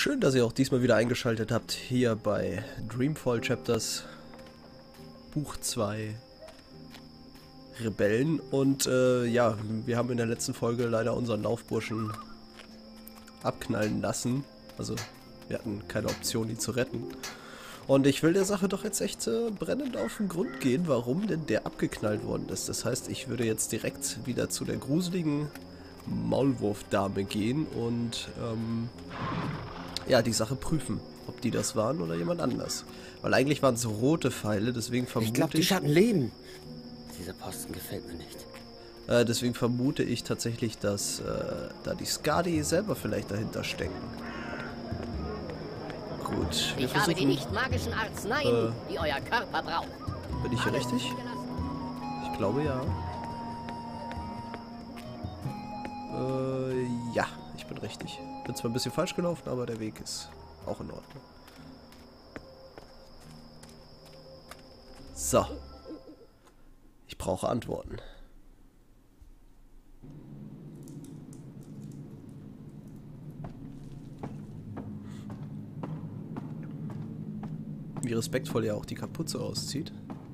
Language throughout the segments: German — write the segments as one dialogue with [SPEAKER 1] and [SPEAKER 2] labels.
[SPEAKER 1] Schön, dass ihr auch diesmal wieder eingeschaltet habt, hier bei Dreamfall Chapters Buch 2 Rebellen. Und ja, wir haben in der letzten Folge leider unseren Laufburschen abknallen lassen. Also wir hatten keine Option, ihn zu retten. Und ich will der Sache doch jetzt echt brennend auf den Grund gehen, warum denn der abgeknallt worden ist. Das heißt, ich würde jetzt direkt wieder zu der gruseligen Maulwurfdame gehen und ja, die Sache prüfen, ob die das waren oder jemand anders. Weil eigentlich waren es rote Pfeile, deswegen vermute
[SPEAKER 2] ich... glaube, die Schatten leben. Dieser Posten gefällt mir nicht.
[SPEAKER 1] Deswegen vermute ich tatsächlich, dass da die Skadi selber vielleicht dahinter stecken. Gut.
[SPEAKER 3] Ich habe die nicht magischen Arzneien, die euer Körper braucht.
[SPEAKER 1] Bin ich hier richtig? Ich glaube ja. Ja, ich bin richtig. Bin zwar ein bisschen falsch gelaufen, aber der Weg ist auch in Ordnung. So. Ich brauche Antworten. Wie respektvoll er auch die Kapuze auszieht.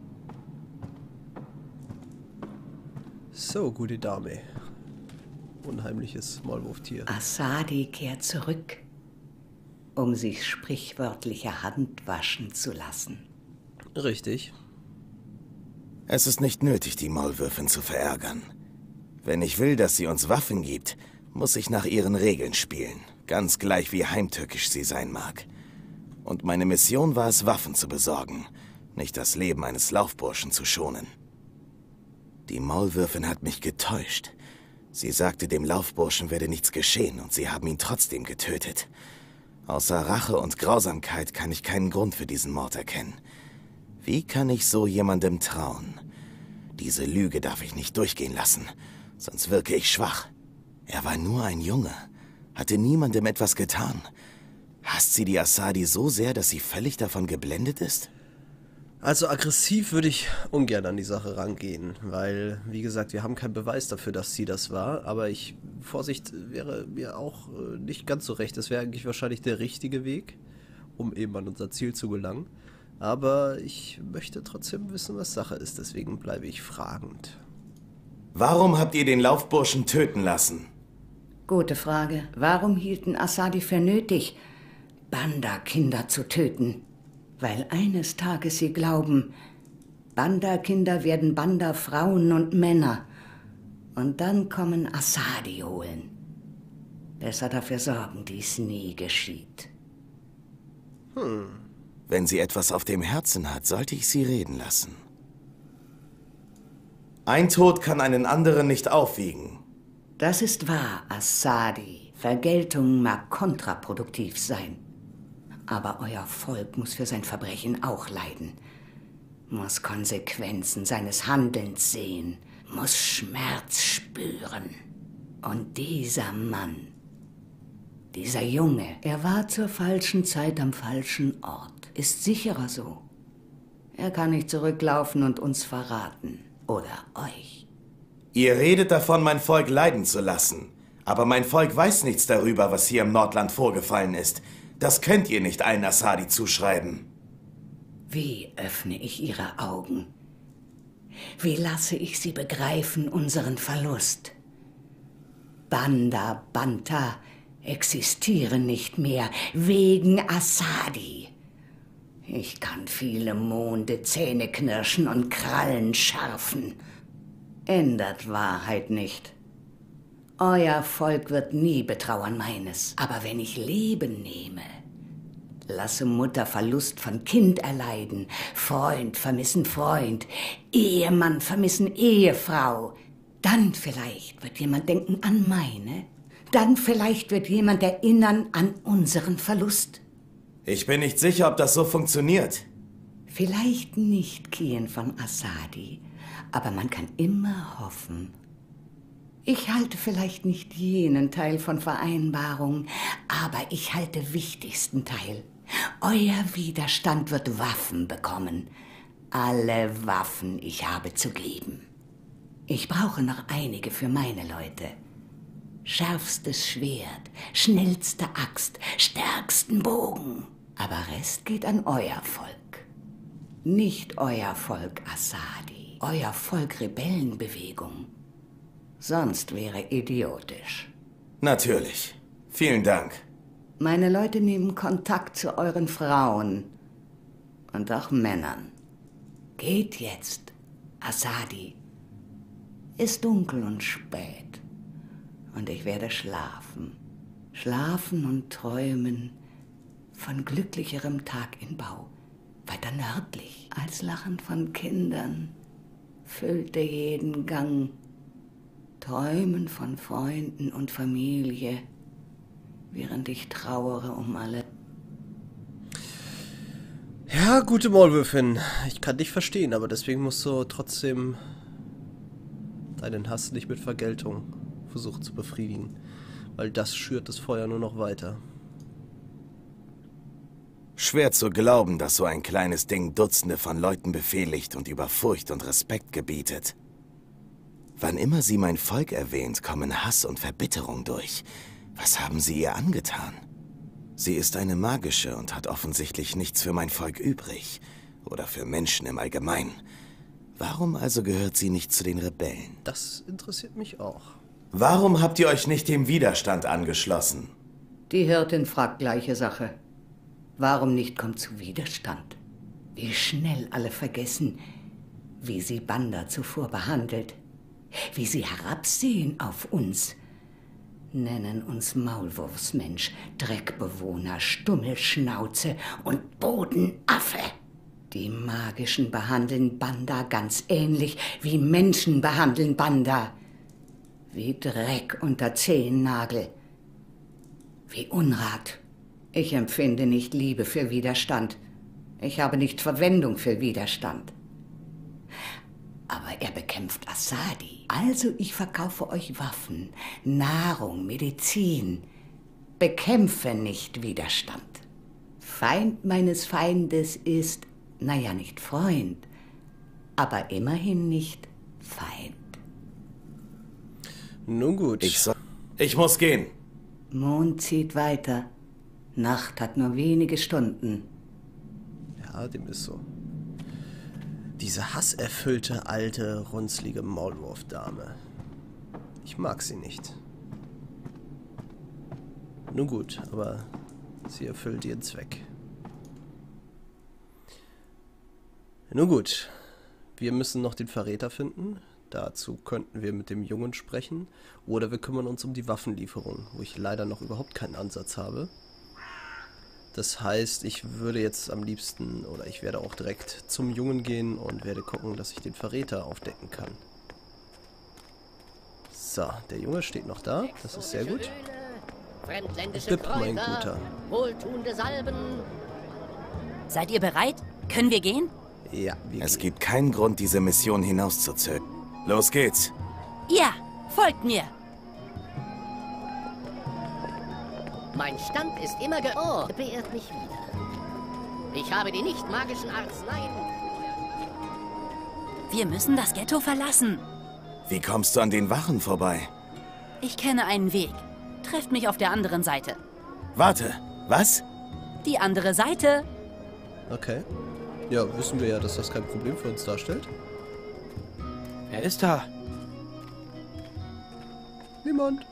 [SPEAKER 1] So, gute Dame. Unheimliches Maulwurftier.
[SPEAKER 4] Asadi kehrt zurück, um sich sprichwörtliche Hand waschen zu lassen.
[SPEAKER 1] Richtig.
[SPEAKER 5] Es ist nicht nötig, die Maulwürfin zu verärgern. Wenn ich will, dass sie uns Waffen gibt, muss ich nach ihren Regeln spielen. Ganz gleich, wie heimtückisch sie sein mag. Und meine Mission war es, Waffen zu besorgen, nicht das Leben eines Laufburschen zu schonen. Die Maulwürfin hat mich getäuscht. Sie sagte, dem Laufburschen werde nichts geschehen und sie haben ihn trotzdem getötet. Außer Rache und Grausamkeit kann ich keinen Grund für diesen Mord erkennen. Wie kann ich so jemandem trauen? Diese Lüge darf ich nicht durchgehen lassen, sonst wirke ich schwach. Er war nur ein Junge, hatte niemandem etwas getan. Hasst sie die Asadi so sehr, dass sie völlig davon geblendet ist?
[SPEAKER 1] Also aggressiv würde ich ungern an die Sache rangehen, weil, wie gesagt, wir haben keinen Beweis dafür, dass sie das war, aber Vorsicht wäre mir auch nicht ganz so recht. Das wäre eigentlich wahrscheinlich der richtige Weg, um eben an unser Ziel zu gelangen. Aber ich möchte trotzdem wissen, was Sache ist, deswegen bleibe ich fragend.
[SPEAKER 5] Warum habt ihr den Laufburschen töten lassen?
[SPEAKER 4] Gute Frage. Warum hielten Asadi für nötig, Banda-Kinder zu töten? Weil eines Tages sie glauben, Banda-Kinder werden Banda-Frauen und Männer. Und dann kommen Asadi holen. Besser dafür sorgen, dies nie geschieht.
[SPEAKER 5] Wenn sie etwas auf dem Herzen hat, sollte ich sie reden lassen. Ein Tod kann einen anderen nicht aufwiegen.
[SPEAKER 4] Das ist wahr, Asadi. Vergeltung mag kontraproduktiv sein. Aber euer Volk muss für sein Verbrechen auch leiden. Muss Konsequenzen seines Handelns sehen. Muss Schmerz spüren. Und dieser Mann, dieser Junge, er war zur falschen Zeit am falschen Ort. Ist sicherer so. Er kann nicht zurücklaufen und uns verraten. Oder euch.
[SPEAKER 5] Ihr redet davon, mein Volk leiden zu lassen. Aber mein Volk weiß nichts darüber, was hier im Nordland vorgefallen ist. Das könnt ihr nicht allen Asadi zuschreiben.
[SPEAKER 4] Wie öffne ich ihre Augen? Wie lasse ich sie begreifen unseren Verlust? Banda, Banta existieren nicht mehr wegen Asadi. Ich kann viele Monde Zähne knirschen und Krallen schärfen. Ändert Wahrheit nicht. Euer Volk wird nie betrauern meines. Aber wenn ich Leben nehme, lasse Mutter Verlust von Kind erleiden, Freund vermissen Freund, Ehemann vermissen Ehefrau, dann vielleicht wird jemand denken an meine, dann vielleicht wird jemand erinnern an unseren Verlust.
[SPEAKER 5] Ich bin nicht sicher, ob das so funktioniert.
[SPEAKER 4] Vielleicht nicht, Kien von Asadi, aber man kann immer hoffen. Ich halte vielleicht nicht jenen Teil von Vereinbarung, aber ich halte wichtigsten Teil. Euer Widerstand wird Waffen bekommen. Alle Waffen ich habe zu geben. Ich brauche noch einige für meine Leute. Schärfstes Schwert, schnellste Axt, stärksten Bogen. Aber Rest geht an euer Volk. Nicht euer Volk Asadi, euer Volk Rebellenbewegung. Sonst wäre idiotisch.
[SPEAKER 5] Natürlich. Vielen Dank.
[SPEAKER 4] Meine Leute nehmen Kontakt zu euren Frauen und auch Männern. Geht jetzt, Asadi. Ist dunkel und spät und ich werde schlafen. Schlafen und träumen von glücklicherem Tag in Bau. Weiter nördlich, als Lachen von Kindern, füllte jeden Gang. Träumen von Freunden und Familie, während ich trauere um alle.
[SPEAKER 1] Ja, gute Maulwürfin. Ich kann dich verstehen, aber deswegen musst du trotzdem deinen Hass nicht mit Vergeltung versuchen zu befriedigen. Weil das schürt das Feuer nur noch weiter.
[SPEAKER 5] Schwer zu glauben, dass so ein kleines Ding Dutzende von Leuten befehligt und über Furcht und Respekt gebietet. Wann immer sie mein Volk erwähnt, kommen Hass und Verbitterung durch. Was haben sie ihr angetan? Sie ist eine magische und hat offensichtlich nichts für mein Volk übrig. Oder für Menschen im Allgemeinen. Warum also gehört sie nicht zu den Rebellen?
[SPEAKER 1] Das interessiert mich auch.
[SPEAKER 5] Warum habt ihr euch nicht dem Widerstand angeschlossen?
[SPEAKER 4] Die Hirtin fragt gleiche Sache. Warum nicht kommt zu Widerstand? Wie schnell alle vergessen, wie sie Banda zuvor behandelt. Wie sie herabsehen auf uns. Nennen uns Maulwurfsmensch, Dreckbewohner, Stummelschnauze und Bodenaffe. Die Magischen behandeln Banda ganz ähnlich wie Menschen behandeln Banda. Wie Dreck unter Zehennagel. Wie Unrat. Ich empfinde nicht Liebe für Widerstand. Ich habe nicht Verwendung für Widerstand. Aber er bekämpft Asadi. Also ich verkaufe euch Waffen, Nahrung, Medizin. Bekämpfe nicht Widerstand. Feind meines Feindes ist, naja, nicht Freund, aber immerhin nicht Feind.
[SPEAKER 1] Nun gut.
[SPEAKER 5] Ich muss gehen.
[SPEAKER 4] Mond zieht weiter. Nacht hat nur wenige Stunden.
[SPEAKER 1] Ja, dem ist so. Diese hasserfüllte, alte, runzlige Maulwurfdame. Ich mag sie nicht. Nun gut, aber sie erfüllt ihren Zweck. Nun gut, wir müssen noch den Verräter finden. Dazu könnten wir mit dem Jungen sprechen. Oder wir kümmern uns um die Waffenlieferung, wo ich leider noch überhaupt keinen Ansatz habe. Das heißt, ich würde jetzt am liebsten, oder ich werde auch direkt zum Jungen gehen und werde gucken, dass ich den Verräter aufdecken kann. So, der Junge steht noch da. Das ist sehr gut. Bip, mein Guter.
[SPEAKER 3] Wohltuende Salben.
[SPEAKER 6] Seid ihr bereit? Können wir gehen?
[SPEAKER 1] Ja, wir
[SPEAKER 5] Es
[SPEAKER 1] gehen.
[SPEAKER 5] gibt keinen Grund, diese Mission hinauszuzögern. Los geht's.
[SPEAKER 6] Ja, folgt mir.
[SPEAKER 3] Mein Stand ist immer Oh, beehrt mich wieder. Ich habe die nicht magischen Arzneien.
[SPEAKER 6] Wir müssen das Ghetto verlassen.
[SPEAKER 5] Wie kommst du an den Wachen vorbei?
[SPEAKER 6] Ich kenne einen Weg. Trefft mich auf der anderen Seite.
[SPEAKER 5] Warte, was?
[SPEAKER 6] Die andere Seite.
[SPEAKER 1] Okay. Ja, wissen wir ja, dass das kein Problem für uns darstellt.
[SPEAKER 7] Wer ist da?
[SPEAKER 1] Niemand.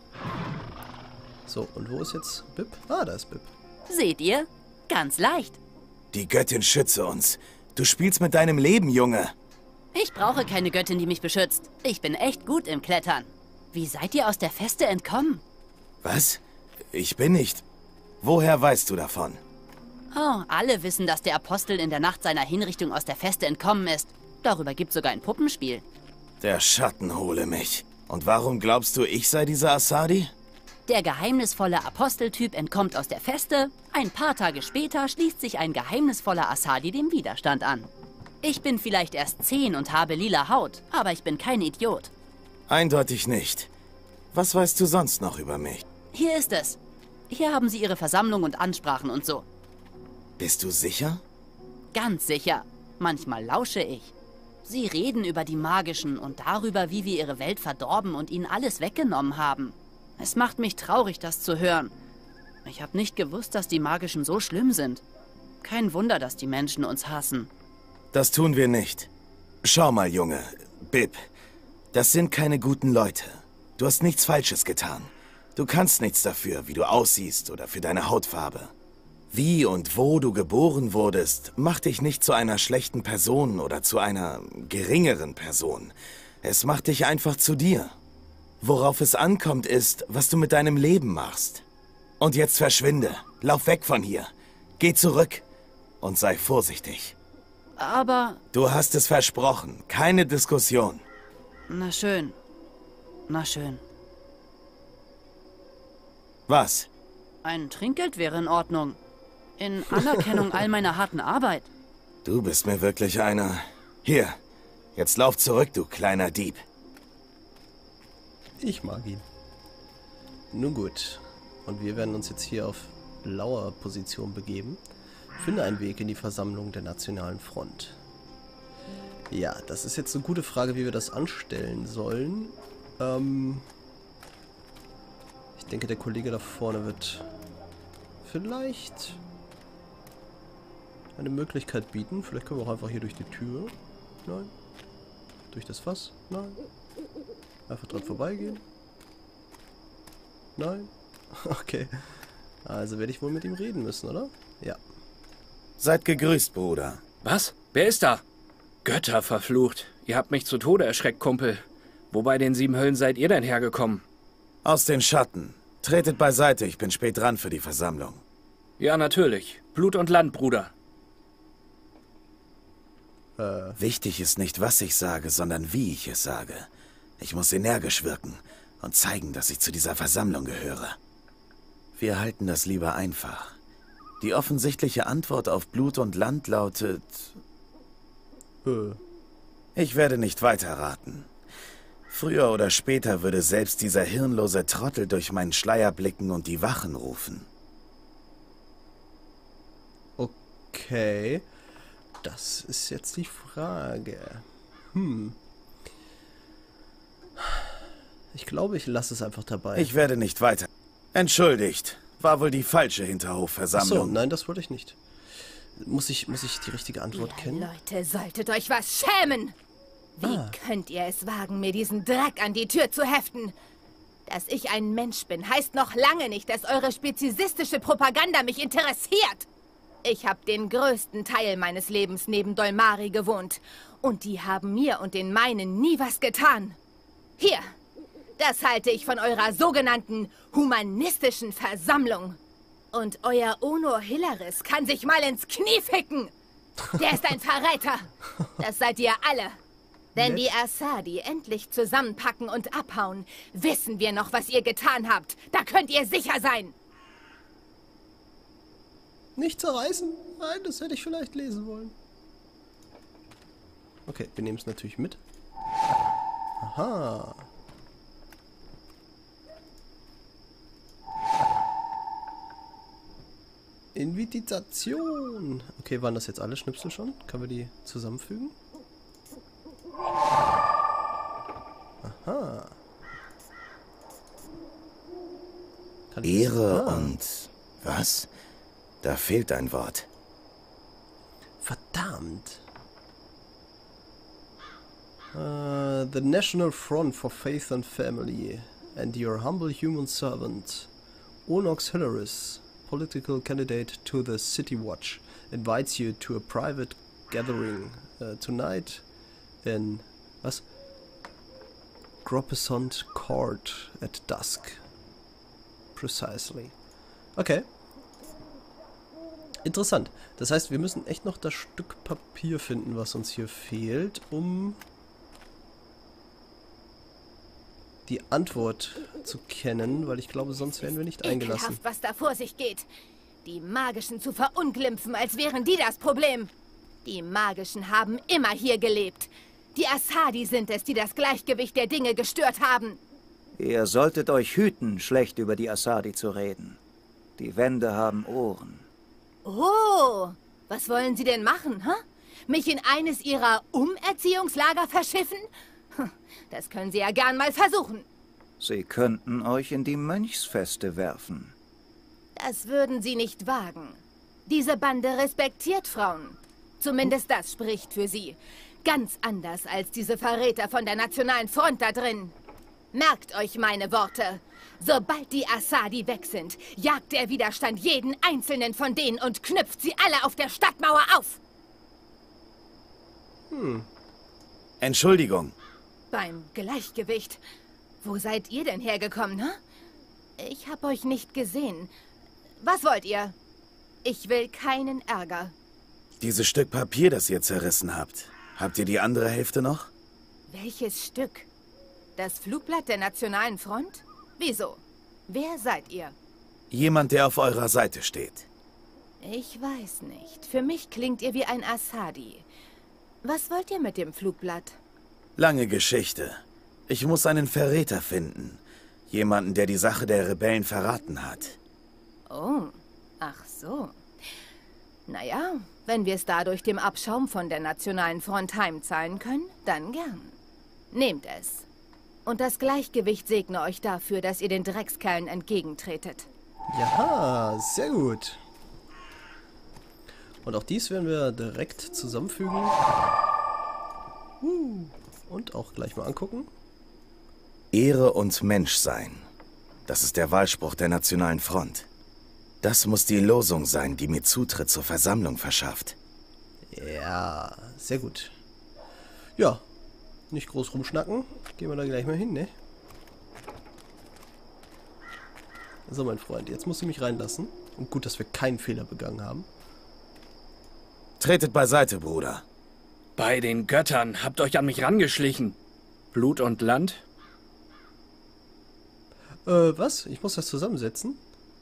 [SPEAKER 1] So, und wo ist jetzt Bip? Ah, da ist Bip.
[SPEAKER 6] Seht ihr? Ganz leicht.
[SPEAKER 5] Die Göttin schütze uns. Du spielst mit deinem Leben, Junge.
[SPEAKER 6] Ich brauche keine Göttin, die mich beschützt. Ich bin echt gut im Klettern. Wie seid ihr aus der Feste entkommen?
[SPEAKER 5] Was? Ich bin nicht. Woher weißt du davon?
[SPEAKER 6] Oh, alle wissen, dass der Apostel in der Nacht seiner Hinrichtung aus der Feste entkommen ist. Darüber gibt's sogar ein Puppenspiel.
[SPEAKER 5] Der Schatten hole mich. Und warum glaubst du, ich sei dieser Asadi?
[SPEAKER 6] Der geheimnisvolle Aposteltyp entkommt aus der Feste. Ein paar Tage später schließt sich ein geheimnisvoller Asadi dem Widerstand an. Ich bin vielleicht erst 10 und habe lila Haut, aber ich bin kein Idiot.
[SPEAKER 5] Eindeutig nicht. Was weißt du sonst noch über mich?
[SPEAKER 6] Hier ist es. Hier haben Sie Ihre Versammlung und Ansprachen und so.
[SPEAKER 5] Bist du sicher?
[SPEAKER 6] Ganz sicher. Manchmal lausche ich. Sie reden über die Magischen und darüber, wie wir ihre Welt verdorben und ihnen alles weggenommen haben. Es macht mich traurig, das zu hören. Ich habe nicht gewusst, dass die Magischen so schlimm sind. Kein Wunder, dass die Menschen uns hassen.
[SPEAKER 5] Das tun wir nicht. Schau mal, Junge. Bib. Das sind keine guten Leute. Du hast nichts Falsches getan. Du kannst nichts dafür, wie du aussiehst oder für deine Hautfarbe. Wie und wo du geboren wurdest, macht dich nicht zu einer schlechten Person oder zu einer geringeren Person. Es macht dich einfach zu dir. Worauf es ankommt, ist, was du mit deinem Leben machst. Und jetzt verschwinde. Lauf weg von hier. Geh zurück und sei vorsichtig.
[SPEAKER 6] Aber...
[SPEAKER 5] Du hast es versprochen. Keine Diskussion.
[SPEAKER 6] Na schön. Na schön.
[SPEAKER 5] Was?
[SPEAKER 6] Ein Trinkgeld wäre in Ordnung. In Anerkennung all meiner harten Arbeit.
[SPEAKER 5] Du bist mir wirklich einer. Hier, jetzt lauf zurück, du kleiner Dieb.
[SPEAKER 1] Ich mag ihn. Nun gut. Und wir werden uns jetzt hier auf Lauerposition begeben. Finde einen Weg in die Versammlung der Nationalen Front. Ja, das ist jetzt eine gute Frage, wie wir das anstellen sollen. Ich denke, der Kollege da vorne wird vielleicht eine Möglichkeit bieten. Vielleicht können wir auch einfach hier durch die Tür. Nein. Durch das Fass? Nein. Einfach dran vorbeigehen? Nein. Okay. Also werde ich wohl mit ihm reden müssen, oder? Ja.
[SPEAKER 5] Seid gegrüßt, Bruder.
[SPEAKER 7] Was? Wer ist da? Götter verflucht. Ihr habt mich zu Tode erschreckt, Kumpel. Wo bei den 7 Höllen seid ihr denn hergekommen?
[SPEAKER 5] Aus den Schatten. Tretet beiseite, ich bin spät dran für die Versammlung.
[SPEAKER 7] Ja, natürlich. Blut und Land, Bruder.
[SPEAKER 5] Wichtig ist nicht, was ich sage, sondern wie ich es sage. Ich muss energisch wirken und zeigen, dass ich zu dieser Versammlung gehöre. Wir halten das lieber einfach. Die offensichtliche Antwort auf Blut und Land lautet... Ich werde nicht weiter raten. Früher oder später würde selbst dieser hirnlose Trottel durch meinen Schleier blicken und die Wachen rufen.
[SPEAKER 1] Okay. Das ist jetzt die Frage. Ich glaube, ich lasse es einfach dabei.
[SPEAKER 5] Ich werde nicht weiter. Entschuldigt. War wohl die falsche
[SPEAKER 1] Achso,
[SPEAKER 5] Hinterhofversammlung.
[SPEAKER 1] nein, das wollte ich nicht. Muss ich die richtige Antwort kennen?
[SPEAKER 8] Leute, solltet euch was schämen! Wie könnt ihr es wagen, mir diesen Dreck an die Tür zu heften? Dass ich ein Mensch bin, heißt noch lange nicht, dass eure spezizistische Propaganda mich interessiert. Ich habe den größten Teil meines Lebens neben Dolmari gewohnt. Und die haben mir und den meinen nie was getan. Hier, das halte ich von eurer sogenannten humanistischen Versammlung. Und euer Onur Hilaris kann sich mal ins Knie ficken. Der ist ein Verräter. Das seid ihr alle. Wenn die Asadi endlich zusammenpacken und abhauen, wissen wir noch, was ihr getan habt. Da könnt ihr sicher sein.
[SPEAKER 1] Nicht zerreißen? Nein, das hätte ich vielleicht lesen wollen. Okay, wir nehmen es natürlich mit. Aha. Invitation. Okay, waren das jetzt alle Schnipsel schon? Können wir die zusammenfügen? Aha.
[SPEAKER 5] Ehre und... was? Da fehlt ein Wort.
[SPEAKER 1] Verdammt. The National Front for Faith and Family and your humble human servant, Onox Hilaris, political candidate to the City Watch, invites you to a private gathering tonight in... was? Gropesont Court at dusk. Precisely. Okay. Interessant. Das heißt, wir müssen echt noch das Stück Papier finden, was uns hier fehlt, um die Antwort zu kennen, weil ich glaube, sonst werden wir nicht eingelassen.
[SPEAKER 8] Ekelhaft, was da vor sich geht. Die Magischen zu verunglimpfen, als wären die das Problem. Die Magischen haben immer hier gelebt. Die Asadi sind es, die das Gleichgewicht der Dinge gestört haben.
[SPEAKER 9] Ihr solltet euch hüten, schlecht über die Asadi zu reden. Die Wände haben Ohren.
[SPEAKER 8] Oh, was wollen Sie denn machen, hä? Mich in eines Ihrer Umerziehungslager verschiffen? Das können Sie ja gern mal versuchen.
[SPEAKER 9] Sie könnten euch in die Mönchsfeste werfen.
[SPEAKER 8] Das würden sie nicht wagen. Diese Bande respektiert Frauen. Zumindest das spricht für sie. Ganz anders als diese Verräter von der Nationalen Front da drin. Merkt euch meine Worte. Sobald die Asadi weg sind, jagt der Widerstand jeden einzelnen von denen und knüpft sie alle auf der Stadtmauer auf.
[SPEAKER 5] Entschuldigung.
[SPEAKER 8] Beim Gleichgewicht. Wo seid ihr denn hergekommen, ne? Ich hab euch nicht gesehen. Was wollt ihr? Ich will keinen Ärger.
[SPEAKER 5] Dieses Stück Papier, das ihr zerrissen habt. Habt ihr die andere Hälfte noch?
[SPEAKER 8] Welches Stück? Das Flugblatt der Nationalen Front? Wieso? Wer seid ihr?
[SPEAKER 5] Jemand, der auf eurer Seite steht.
[SPEAKER 8] Ich weiß nicht. Für mich klingt ihr wie ein Asadi. Was wollt ihr mit dem Flugblatt?
[SPEAKER 5] Lange Geschichte. Ich muss einen Verräter finden. Jemanden, der die Sache der Rebellen verraten hat.
[SPEAKER 8] Oh, ach so. Naja, wenn wir es dadurch dem Abschaum von der Nationalen Front heimzahlen können, dann gern. Nehmt es. Und das Gleichgewicht segne euch dafür, dass ihr den Dreckskerlen entgegentretet.
[SPEAKER 1] Ja, sehr gut. Und auch dies werden wir direkt zusammenfügen. Und auch gleich mal angucken.
[SPEAKER 5] Ehre und Menschsein. Das ist der Wahlspruch der Nationalen Front. Das muss die Losung sein, die mir Zutritt zur Versammlung verschafft.
[SPEAKER 1] Ja, sehr gut. Ja, nicht groß rumschnacken. Gehen wir da gleich mal hin, ne? So, mein Freund, jetzt musst du mich reinlassen. Und gut, dass wir keinen Fehler begangen haben.
[SPEAKER 5] Tretet beiseite, Bruder.
[SPEAKER 7] Bei den Göttern, habt euch an mich rangeschlichen. Blut und Land?
[SPEAKER 1] Was? Ich muss das zusammensetzen?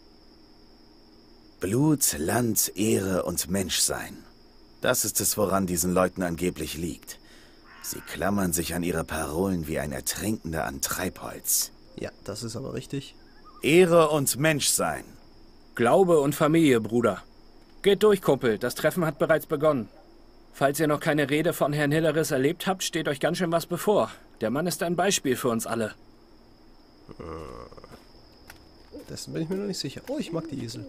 [SPEAKER 5] Blut, Land, Ehre und Menschsein. Das ist es, woran diesen Leuten angeblich liegt. Sie klammern sich an ihre Parolen wie ein Ertrinkender an Treibholz.
[SPEAKER 1] Ja, das ist aber richtig.
[SPEAKER 5] Ehre und Menschsein.
[SPEAKER 7] Glaube und Familie, Bruder. Geht durch, Kumpel. Das Treffen hat bereits begonnen. Falls ihr noch keine Rede von Herrn Hilleris erlebt habt, steht euch ganz schön was bevor. Der Mann ist ein Beispiel für uns alle.
[SPEAKER 1] Dessen bin ich mir noch nicht sicher. Oh, ich mag die Esel.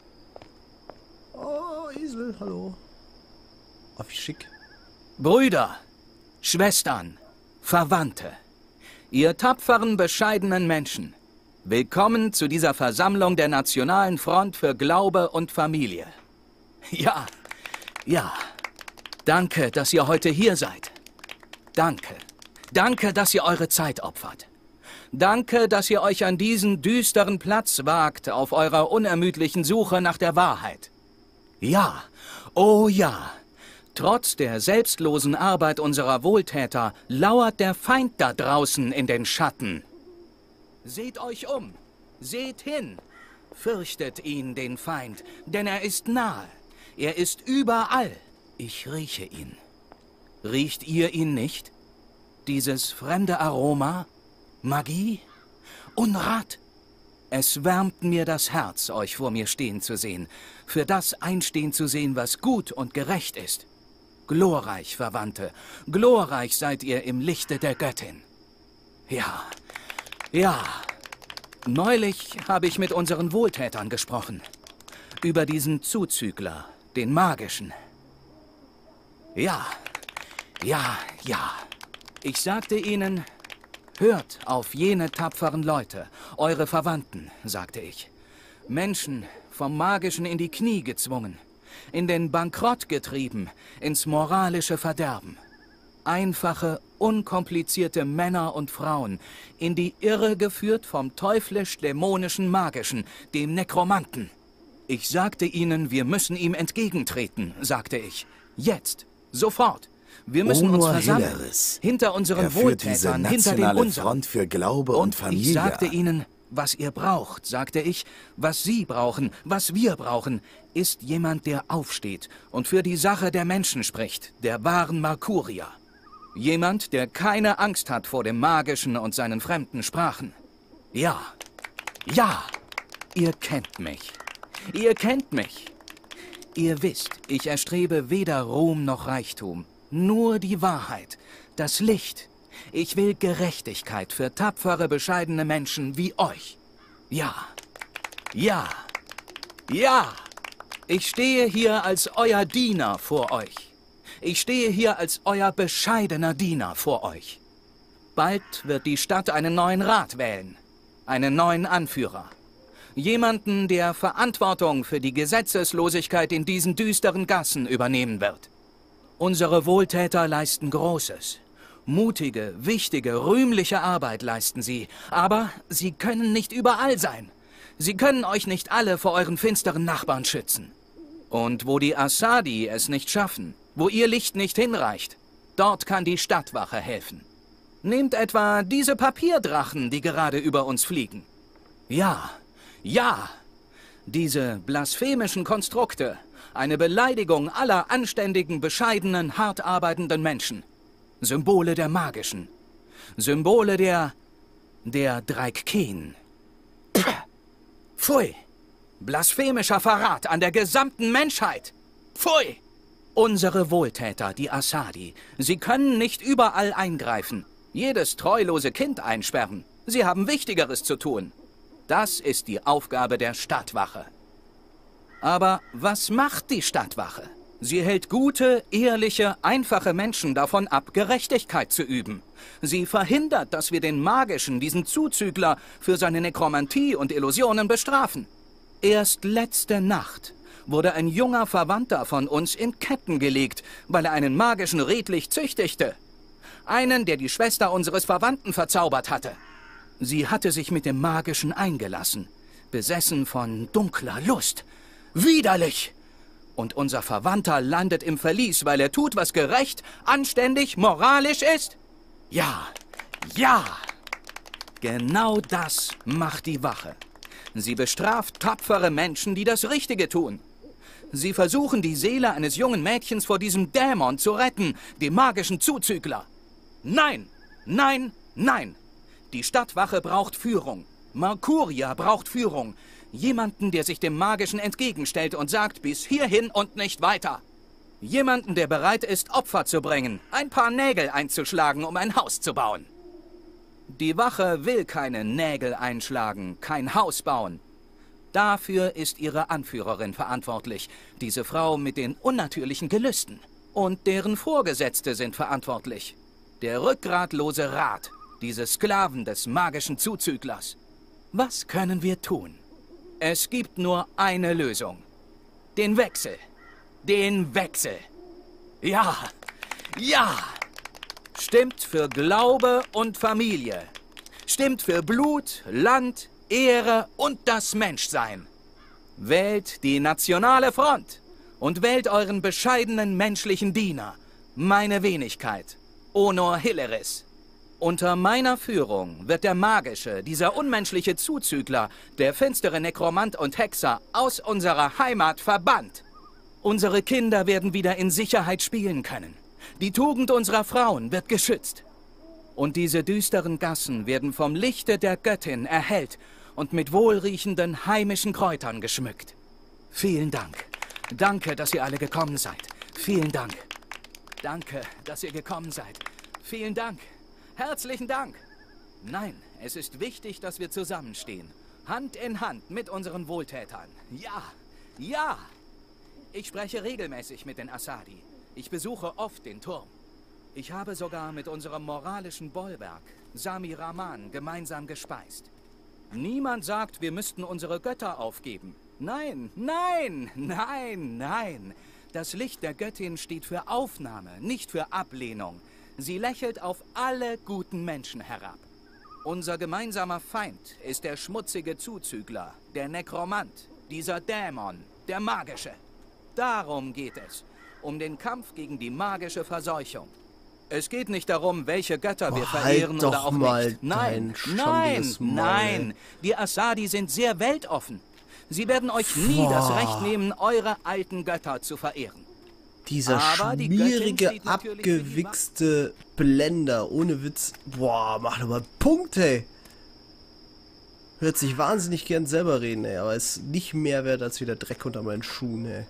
[SPEAKER 1] Oh, Esel, hallo. Oh, wie schick.
[SPEAKER 10] Brüder, Schwestern, Verwandte, ihr tapferen, bescheidenen Menschen, willkommen zu dieser Versammlung der Nationalen Front für Glaube und Familie. Ja, ja, danke, dass ihr heute hier seid. Danke, danke, dass ihr eure Zeit opfert. Danke, dass ihr euch an diesen düsteren Platz wagt auf eurer unermüdlichen Suche nach der Wahrheit. Ja, oh ja, trotz der selbstlosen Arbeit unserer Wohltäter lauert der Feind da draußen in den Schatten. Seht euch um, seht hin, fürchtet ihn, den Feind, denn er ist nahe, er ist überall. Ich rieche ihn. Riecht ihr ihn nicht? Dieses fremde Aroma? Magie? Unrat? Es wärmt mir das Herz, euch vor mir stehen zu sehen, für das einstehen zu sehen, was gut und gerecht ist. Glorreich, Verwandte, glorreich seid ihr im Lichte der Göttin. Ja, ja, neulich habe ich mit unseren Wohltätern gesprochen, über diesen Zuzügler, den Magischen. Ja, ja, ja, ich sagte ihnen, hört auf jene tapferen Leute, eure Verwandten, sagte ich. Menschen vom Magischen in die Knie gezwungen, in den Bankrott getrieben, ins moralische Verderben. Einfache, unkomplizierte Männer und Frauen in die Irre geführt vom teuflisch-dämonischen Magischen, dem Nekromanten. Ich sagte ihnen, wir müssen ihm entgegentreten, sagte ich. Jetzt, sofort. Wir müssen uns versammeln,
[SPEAKER 5] Hilleris.
[SPEAKER 10] hinter unseren
[SPEAKER 5] Er führt diese
[SPEAKER 10] Wohltätern, hinter den
[SPEAKER 5] nationale
[SPEAKER 10] unseren.
[SPEAKER 5] Front für Glaube und Familie.
[SPEAKER 10] Ich sagte
[SPEAKER 5] an.
[SPEAKER 10] ihnen, was ihr braucht, sagte ich, was sie brauchen, was wir brauchen, ist jemand, der aufsteht und für die Sache der Menschen spricht, der wahren Markurier. Jemand, der keine Angst hat vor dem Magischen und seinen fremden Sprachen. Ja, ja, ihr kennt mich. Ihr kennt mich. Ihr wisst, ich erstrebe weder Ruhm noch Reichtum, nur die Wahrheit, das Licht, Ich will Gerechtigkeit für tapfere, bescheidene Menschen wie euch. Ja, ja, ja. Ich stehe hier als euer Diener vor euch. Ich stehe hier als euer bescheidener Diener vor euch. Bald wird die Stadt einen neuen Rat wählen, einen neuen Anführer. Jemanden, der Verantwortung für die Gesetzeslosigkeit in diesen düsteren Gassen übernehmen wird. Unsere Wohltäter leisten Großes. Mutige, wichtige, rühmliche Arbeit leisten sie. Aber sie können nicht überall sein. Sie können euch nicht alle vor euren finsteren Nachbarn schützen. Und wo die Asadi es nicht schaffen, wo ihr Licht nicht hinreicht, dort kann die Stadtwache helfen. Nehmt etwa diese Papierdrachen, die gerade über uns fliegen. Ja, ja, diese blasphemischen Konstrukte, eine Beleidigung aller anständigen, bescheidenen, hart arbeitenden Menschen. Symbole der Magischen, Symbole der Dreikkeen. Pfui! Blasphemischer Verrat an der gesamten Menschheit! Pfui! Unsere Wohltäter, die Asadi, sie können nicht überall eingreifen, jedes treulose Kind einsperren. Sie haben Wichtigeres zu tun. Das ist die Aufgabe der Stadtwache. Aber was macht die Stadtwache? Sie hält gute, ehrliche, einfache Menschen davon ab, Gerechtigkeit zu üben. Sie verhindert, dass wir den Magischen, diesen Zuzügler, für seine Nekromantie und Illusionen bestrafen. Erst letzte Nacht wurde ein junger Verwandter von uns in Ketten gelegt, weil er einen Magischen redlich züchtigte. Einen, der die Schwester unseres Verwandten verzaubert hatte. Sie hatte sich mit dem Magischen eingelassen, besessen von dunkler Lust. Widerlich! Und unser Verwandter landet im Verlies, weil er tut, was gerecht, anständig, moralisch ist? Ja, ja! Genau das macht die Wache. Sie bestraft tapfere Menschen, die das Richtige tun. Sie versuchen, die Seele eines jungen Mädchens vor diesem Dämon zu retten, dem magischen Zuzügler. Nein, nein, nein! Die Stadtwache braucht Führung. Markuria braucht Führung. Jemanden, der sich dem Magischen entgegenstellt und sagt, bis hierhin und nicht weiter. Jemanden, der bereit ist, Opfer zu bringen, ein paar Nägel einzuschlagen, um ein Haus zu bauen. Die Wache will keine Nägel einschlagen, kein Haus bauen. Dafür ist ihre Anführerin verantwortlich, diese Frau mit den unnatürlichen Gelüsten. Und deren Vorgesetzte sind verantwortlich. Der rückgratlose Rat, diese Sklaven des magischen Zuzüglers. Was können wir tun? Es gibt nur eine Lösung. Den Wechsel. Den Wechsel. Ja, ja. Stimmt für Glaube und Familie. Stimmt für Blut, Land, Ehre und das Menschsein. Wählt die Nationale Front und wählt euren bescheidenen menschlichen Diener, meine Wenigkeit, Onor Hilleris. Unter meiner Führung wird der Magische, dieser unmenschliche Zuzügler, der finstere Nekromant und Hexer aus unserer Heimat verbannt. Unsere Kinder werden wieder in Sicherheit spielen können. Die Tugend unserer Frauen wird geschützt. Und diese düsteren Gassen werden vom Lichte der Göttin erhellt und mit wohlriechenden heimischen Kräutern geschmückt. Vielen Dank. Danke, dass ihr alle gekommen seid. Vielen Dank. Danke, dass ihr gekommen seid. Vielen Dank. Herzlichen Dank. Nein, es ist wichtig, dass wir zusammenstehen. Hand in Hand mit unseren Wohltätern. Ja, ja. Ich spreche regelmäßig mit den Asadi. Ich besuche oft den Turm. Ich habe sogar mit unserem moralischen Bollwerk, Sami Rahman, gemeinsam gespeist. Niemand sagt, wir müssten unsere Götter aufgeben. Nein, nein, nein, nein. Das Licht der Göttin steht für Aufnahme, nicht für Ablehnung. Sie lächelt auf alle guten Menschen herab. Unser gemeinsamer Feind ist der schmutzige Zuzügler, der Nekromant, dieser Dämon, der Magische. Darum geht es, um den Kampf gegen die magische Verseuchung. Es geht nicht darum, welche Götter wir verehren
[SPEAKER 1] halt
[SPEAKER 10] oder auch
[SPEAKER 1] mal
[SPEAKER 10] nicht. Nein, nein, nein. Die Asadi sind sehr weltoffen. Sie werden euch nie das Recht nehmen, eure alten Götter zu verehren.
[SPEAKER 1] Dieser schmierige, abgewichste Blender, ohne Witz. Boah, mach doch mal einen Punkt, ey. Hört sich wahnsinnig gern selber reden, ey, aber ist nicht mehr wert als wieder Dreck unter meinen Schuhen, ey.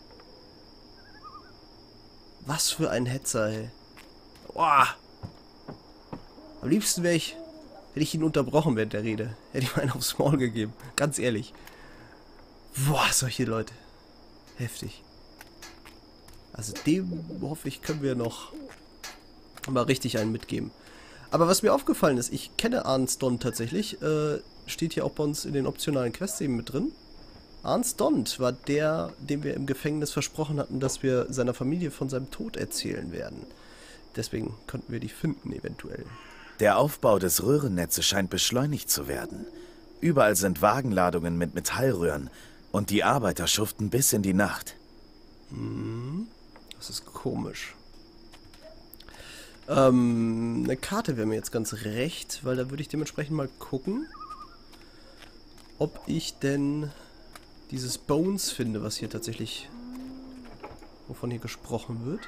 [SPEAKER 1] Was für ein Hetzer, ey. Boah. Am liebsten hätte ich ihn unterbrochen während der Rede. Hätte ich ihm einen aufs Maul gegeben. Ganz ehrlich. Boah, solche Leute. Heftig. Also dem, hoffe ich, können wir noch mal richtig einen mitgeben. Aber was mir aufgefallen ist, ich kenne Arns Dont tatsächlich. Steht hier auch bei uns in den optionalen Quests eben mit drin. Arns Dont war der, dem wir im Gefängnis versprochen hatten, dass wir seiner Familie von seinem Tod erzählen werden. Deswegen konnten wir die finden, eventuell.
[SPEAKER 5] Der Aufbau des Röhrennetzes scheint beschleunigt zu werden. Überall sind Wagenladungen mit Metallröhren und die Arbeiter schuften bis in die Nacht.
[SPEAKER 1] Das ist komisch. Eine Karte wäre mir jetzt ganz recht, weil da würde ich dementsprechend mal gucken, ob ich denn dieses Bones finde, was hier tatsächlich, wovon hier gesprochen wird.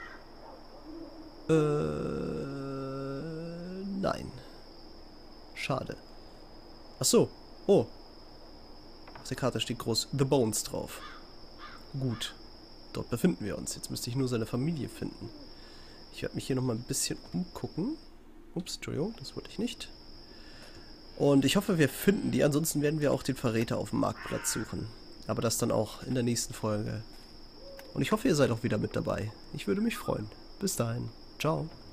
[SPEAKER 1] Nein. Schade. Ach so. Oh. Auf der Karte steht groß The Bones drauf. Gut. Dort befinden wir uns. Jetzt müsste ich nur seine Familie finden. Ich werde mich hier nochmal ein bisschen umgucken. Ups, Entschuldigung, das wollte ich nicht. Und ich hoffe, wir finden die. Ansonsten werden wir auch den Verräter auf dem Marktplatz suchen. Aber das dann auch in der nächsten Folge. Und ich hoffe, ihr seid auch wieder mit dabei. Ich würde mich freuen. Bis dahin. Ciao.